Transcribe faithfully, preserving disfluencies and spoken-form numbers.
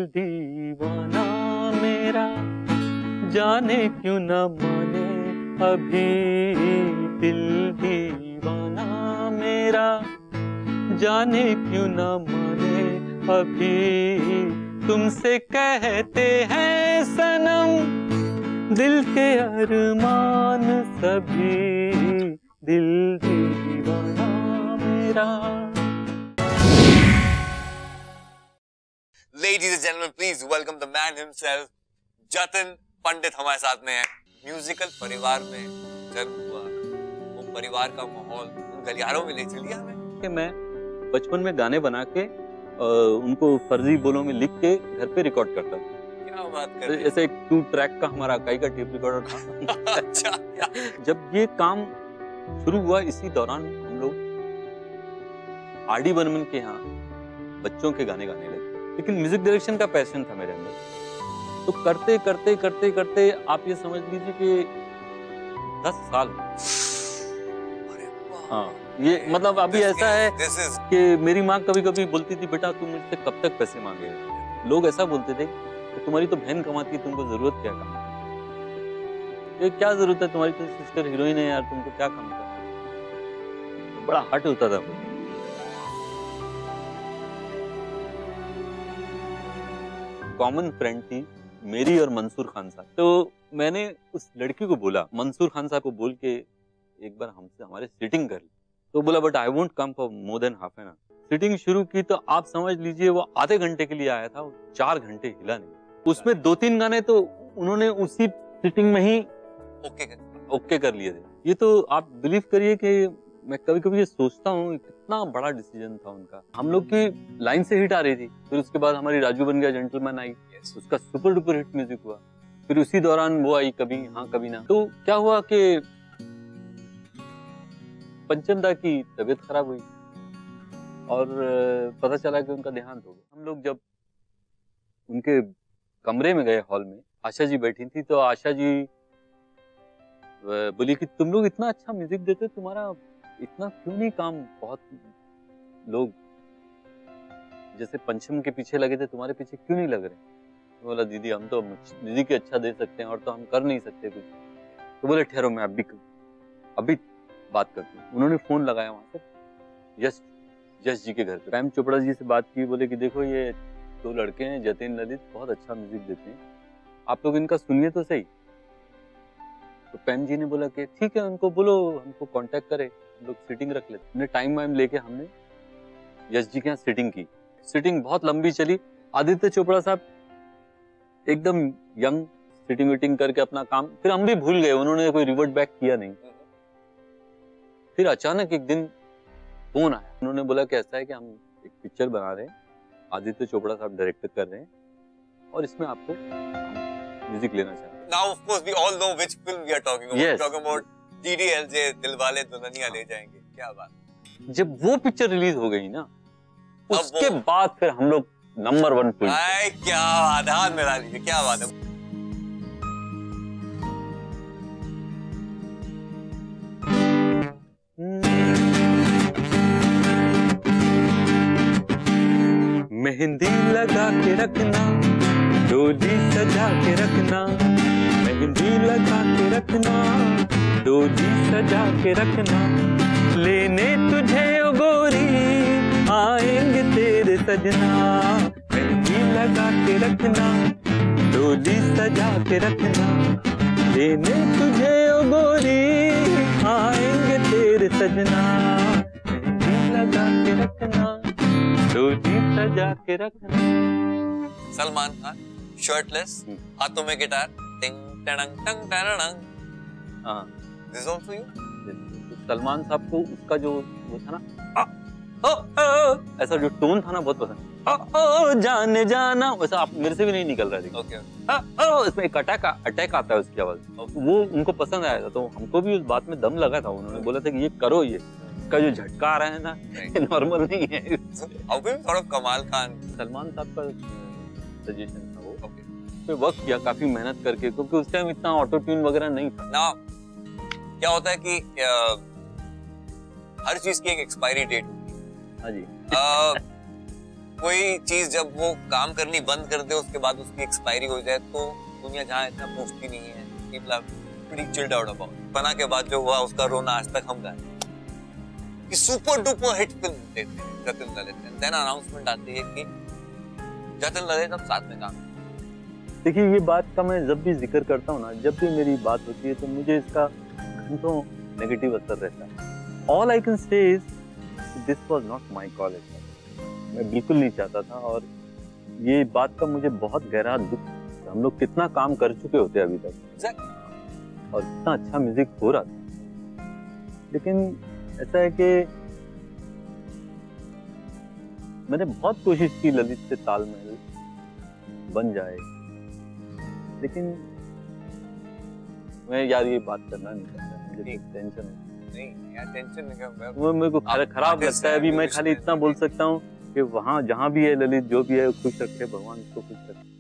दीवाना मेरा, जाने क्यों न माने अभी दिल दीवाना मेरा, जाने क्यों न माने अभी। तुमसे कहते हैं सनम दिल के अरमान सभी, दिल दीवाना मेरा। Ladies and gentlemen, please welcome the man himself, Jatin पंडित हमारे साथ में है। म्यूजिकल परिवार में जन्म हुआ, वो परिवार का माहौल उन गलियारों में ले चलिए हमें। कि मैं बचपन में गाने बना के आ, उनको फर्जी बोलों में लिख के घर पे रिकॉर्ड करता था। क्या बात कर रहे हैं? ऐसे एक टू ट्रैक का हमारा इकाई का टेप रिकॉर्डर था। अच्छा, क्या? जब ये काम शुरू हुआ इसी दौरान हम लोग आर डी बर्मन के यहाँ बच्चों के गाने गाने लगे, लेकिन म्यूजिक डायरेक्शन का पैशन था मेरे अंदर। तो करते करते करते करते आप ये समझ लीजिए कि दस साल। हाँ, ये मतलब अभी ऐसा है कि मेरी माँ कभी कभी बोलती थी, बेटा तुम मुझसे कब तक पैसे मांगेगा। लोग ऐसा बोलते थे कि तुम्हारी तो बहन कमाती है, तुमको जरूरत क्या काम, ये क्या जरूरत है, तुम्हारी तो सिस्टर हीरोइन है यार, तुमको क्या काम करना है। बड़ा हट होता था। कॉमन फ्रेंड थी मेरी और मंसूर खान साहब। तो मैंने उस लड़की को बोला, मंसूर खान साहब को बोल के एक बार हमसे हमारे सीटिंग कर ली। तो बोला but I won't come for more than half an hour. Sitting शुरू की तो आप समझ लीजिए वो आधे घंटे के लिए आया था, वो चार घंटे हिला नहीं। उसमें दो तीन गाने तो उन्होंने उसी सीटिंग में ही ओके कर ओके कर लिए थे। ये तो आप बिलीव करिए कि मैं कभी कभी ये सोचता हूँ कितना बड़ा डिसीजन था उनका। हम लोग की लाइन से हिट आ रही थी, फिर उसके बाद हमारी राजू बन गया जेंटलमैन आई, उसका सुपर डुपर हिट म्यूजिक हुआ। फिर उसी दौरान वो आई कभी हाँ कभी ना। तो क्या हुआ कि पंचम दा की तबीयत खराब हुई और पता चला कि उनका देहांत हो गया। हम लोग जब उनके कमरे में गए हॉल में, आशा जी बैठी थी, तो आशा जी बोली कि तुम लोग इतना अच्छा म्यूजिक देते, तुम्हारा इतना क्यों नहीं काम, बहुत लोग जैसे पंचम के पीछे लगे थे तुम्हारे पीछे क्यों नहीं लग रहे। तो बोला दीदी हम तो म्यूजिक अच्छा दे सकते हैं और तो हम कर नहीं सकते कुछ। तो बोले ठहरो मैं अभी अभी बात करती हूँ। उन्होंने फोन लगाया वहां से यश यश जी के घर पे, पैम चोपड़ा जी से बात की। बोले कि देखो ये दो लड़के हैं जतिन ललित, बहुत अच्छा म्यूजिक देते हैं, आप लोग इनका सुनिए तो सही। तो पैम जी ने बोला कि ठीक है उनको बोलो हमको कांटेक्ट करे, हम लोग सीटिंग रख लेते। हमने टाइम वाइम लेके हमने यश जी के यहाँ सीटिंग की। सीटिंग बहुत लंबी चली। आदित्य चोपड़ा साहब एकदम यंग सीटिंग वीटिंग करके अपना काम, फिर हम भी भूल गए, उन्होंने कोई रिवर्ट बैक किया नहीं। फिर अचानक एक दिन फोन आया, उन्होंने बोला कि ऐसा है कि हम एक पिक्चर बना रहे हैं, आदित्य चोपड़ा साहब डायरेक्टर कर रहे हैं और इसमें आपको म्यूजिक लेना चाहते हैं। Now of course we all know which film we are talking about. Yes. We're talking about D D L J, Dilwale Dulhania ले जाएंगे। क्या बात। जब वो पिक्चर रिलीज हो गई ना, उसके बाद फिर हम लोग नंबर वन पे। आए क्या बात है, हाथ मिला लीजिए, क्या बात है। मेहंदी लगा के रखना, डोली सजा के रखना, मेहंदी लगा के रखना, डोली सजा के रखना, लेने तुझे ओ गोरी आएंगे तेरे सजना। मेहंदी लगा के रखना, डोली सजा के रखना, लेने तुझे ओ गोरी आएंगे तेरे सजना। मेहंदी लगा के रखना, डोली सजा के रखना। सलमान खान शर्टलेस, हाथों में गिटार, टिंग टंग टंग टंग। हाँ, this is also you. Salman sahab को उसका जो वो था ना, आ, ओ, ओ, ओ, ऐसा जो टोन था ना बहुत पसंद। ओ, ओ, जाने जाना, वैसा आप मेरे से भी नहीं निकल रहा था। ओके। ओ, ओ, इसमें एक अटैक अटैक आता है उसकी आवाज, वो उनको पसंद आया था। तो हमको भी उस बात में दम लगा था। उन्होंने बोला था कि ये करो, ये इसका जो झटका आ रहा है ना ये नॉर्मल नहीं है। हाउ कैन सॉर्ट ऑफ कमाल खान। सलमान साहब का सजेशन था वो। ओके, पे वर्क किया काफी मेहनत करके, क्योंकि उस टाइम इतना ऑटो ट्यून वगैरह नहीं था ना। क्या होता है कि आ, हर चीज की एक एक्सपायरी डेट होती है। हाँ जी। आ, कोई चीज जब वो काम करनी बंद कर दे उसके बाद उसकी एक्सपायरी हो जाए तो दुनिया जहाँ इतना पूछती नहीं है, people are pretty chilled out about it. फना के बाद जो हुआ उसका रोना आज तक हम गाए कि सुपर डुपर हिट फिल्म देते हैं जतिन ललित, देन अनाउंसमेंट आती है कि जतिन ललित अब साथ में काम। देखिए ये बात का मैं जब भी जिक्र करता हूँ ना, जब भी मेरी बात होती है तो मुझे इसका घंटों नेगेटिव असर रहता है। All I can say is this was not my college, मैं बिल्कुल नहीं चाहता था और ये बात का मुझे बहुत गहरा दुख। हम लोग कितना काम कर चुके होते अभी तक exactly. और कितना अच्छा म्यूजिक हो रहा था, लेकिन ऐसा है कि मैंने बहुत कोशिश की ललित से तालमेल बन जाए, लेकिन मैं यार ये बात करना नहीं चाहता, मुझे टेंशन नहीं यार, टेंशन नहीं कर, वो मेरे को खरा, खराब लगता है। अभी मैं खाली इतना बोल सकता हूँ कि वहाँ जहाँ भी है ललित, जो भी है खुश रखे भगवान, उसको खुश रखे।